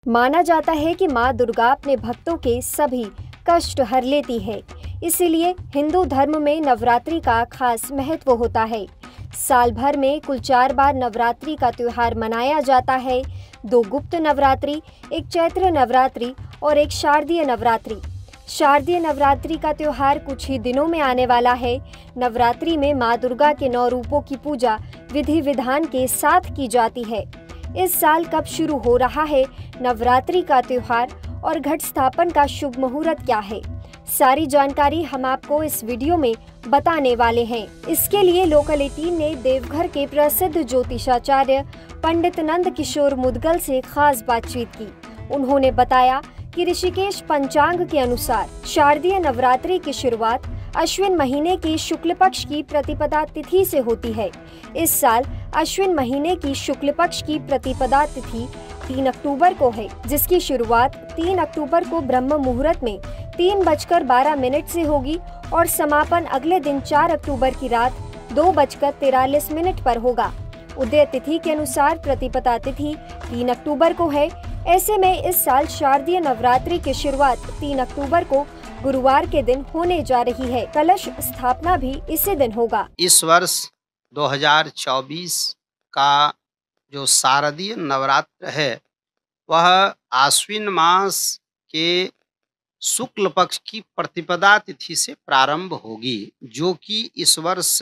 माना जाता है कि माँ दुर्गा अपने भक्तों के सभी कष्ट हर लेती है, इसीलिए हिंदू धर्म में नवरात्रि का खास महत्व होता है। साल भर में कुल 4 बार नवरात्रि का त्योहार मनाया जाता है। 2 गुप्त नवरात्रि, एक चैत्र नवरात्रि और एक शारदीय नवरात्रि। शारदीय नवरात्रि का त्योहार कुछ ही दिनों में आने वाला है। नवरात्रि में माँ दुर्गा के 9 रूपों की पूजा विधि विधान के साथ की जाती है। इस साल कब शुरू हो रहा है नवरात्रि का त्योहार और घट स्थापन का शुभ मुहूर्त क्या है, सारी जानकारी हम आपको इस वीडियो में बताने वाले हैं। इसके लिए लोकल 18 ने देवघर के प्रसिद्ध ज्योतिषाचार्य पंडित नंद किशोर मुदगल से खास बातचीत की। उन्होंने बताया कि ऋषिकेश पंचांग के अनुसार शारदीय नवरात्रि की शुरुआत अश्विन महीने की शुक्ल पक्ष की प्रतिपदा तिथि से होती है। इस साल अश्विन महीने की शुक्ल पक्ष की प्रतिपदा तिथि 3 अक्टूबर को है, जिसकी शुरुआत 3 अक्टूबर को ब्रह्म मुहूर्त में 3:12 से होगी और समापन अगले दिन 4 अक्टूबर की रात 2:43 पर होगा। उदय तिथि के अनुसार प्रतिपदा तिथि 3 अक्टूबर को है। ऐसे में इस साल शारदीय नवरात्रि की शुरुआत 3 अक्टूबर को गुरुवार के दिन होने जा रही है। कलश स्थापना भी इसी दिन होगा। इस वर्ष 2024 का जो शारदीय नवरात्र है वह आश्विन मास के शुक्ल पक्ष की प्रतिपदा तिथि से प्रारंभ होगी, जो कि इस वर्ष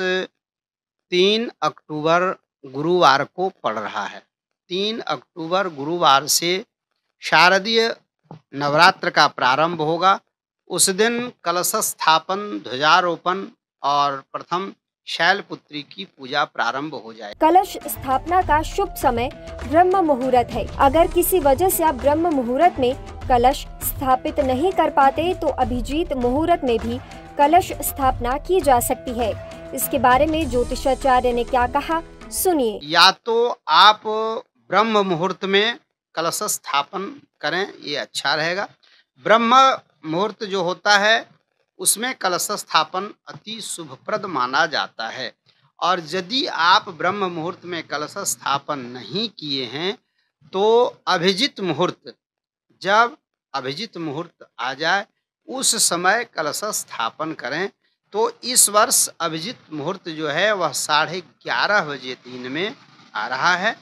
3 अक्टूबर गुरुवार को पड़ रहा है। 3 अक्टूबर गुरुवार से शारदीय नवरात्र का प्रारंभ होगा। उस दिन कलश स्थापन, ध्वजारोपण और प्रथम शैलपुत्री की पूजा प्रारंभ हो जाए। कलश स्थापना का शुभ समय ब्रह्म मुहूर्त है। अगर किसी वजह से आप ब्रह्म मुहूर्त में कलश स्थापित नहीं कर पाते तो अभिजीत मुहूर्त में भी कलश स्थापना की जा सकती है। इसके बारे में ज्योतिषाचार्य ने क्या कहा, सुनिए। या तो आप ब्रह्म मुहूर्त में कलश स्थापन करें, ये अच्छा रहेगा। ब्रह्म मुहूर्त जो होता है उसमें कलश स्थापन अति शुभप्रद माना जाता है। और यदि आप ब्रह्म मुहूर्त में कलश स्थापन नहीं किए हैं तो अभिजित मुहूर्त, जब अभिजित मुहूर्त आ जाए उस समय कलश स्थापन करें। तो इस वर्ष अभिजित मुहूर्त जो है वह 11:30 बजे दिन में आ रहा है।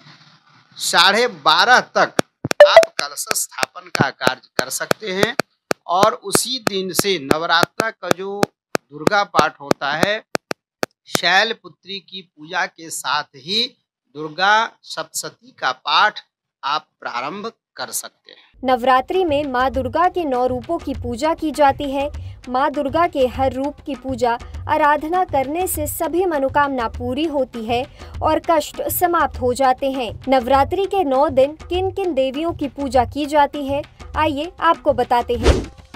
12:30 तक आप कलश स्थापन का कार्य कर सकते हैं। और उसी दिन से नवरात्र का जो दुर्गा पाठ होता है, शैलपुत्री की पूजा के साथ ही दुर्गा सप्तशती का पाठ आप प्रारंभ कर सकते हैं। नवरात्रि में माँ दुर्गा के 9 रूपों की पूजा की जाती है। माँ दुर्गा के हर रूप की पूजा आराधना करने से सभी मनोकामना पूरी होती है और कष्ट समाप्त हो जाते हैं। नवरात्रि के 9 दिन किन किन देवियों की पूजा की जाती है, आइए आपको बताते हैं।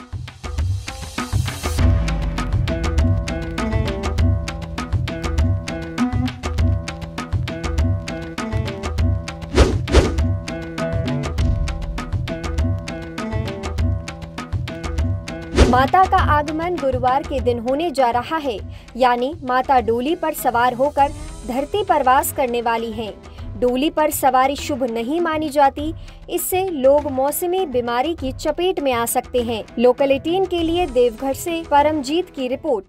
माता का आगमन गुरुवार के दिन होने जा रहा है, यानी माता डोली पर सवार होकर धरती पर वास करने वाली हैं। डोली पर सवारी शुभ नहीं मानी जाती, इससे लोग मौसमी बीमारी की चपेट में आ सकते हैं। लोकल 18 के लिए देवघर से परमजीत की रिपोर्ट।